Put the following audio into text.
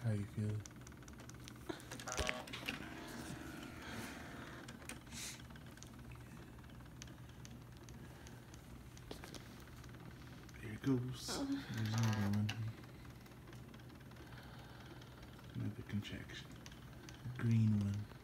How you feel? There it goes. There's another one. Another contraction. Green one.